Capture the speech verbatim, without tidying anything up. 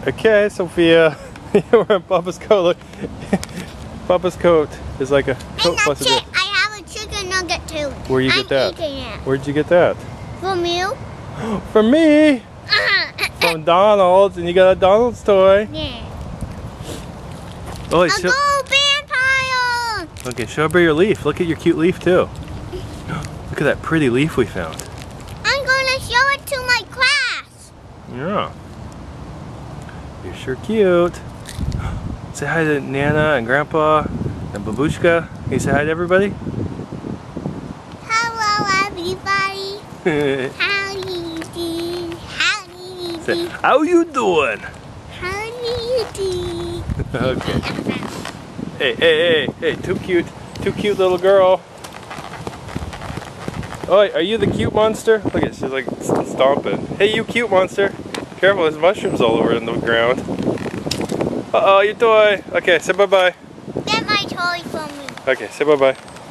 Okay, Sophia. You're wearing Papa's coat. Look. Papa's coat is like a coat plus a dress. I have a chicken nugget too. Where you get that? Eating it. Where'd you get that? From you? From me? From Donald's, and you got a Donald's toy. Yeah. Oh, A show, gold vampire! okay, show her your leaf. Look at your cute leaf too. Look at that pretty leaf we found. I'm gonna show it to my class. Yeah. You're sure cute. Say hi to Nana and Grandpa and Babushka. Can you say hi to everybody? Hello, everybody. How do you do? How do you Say, do? how you doing? How do you do? Okay. Hey, hey, hey, hey, too cute. Too cute little girl. Oh, are you the cute monster? Look at, she's like stomping. Hey, you cute monster. Careful, there's mushrooms all over in the ground. Uh-oh, your toy. Okay, say bye-bye. Get my toy from me. Okay, say bye-bye.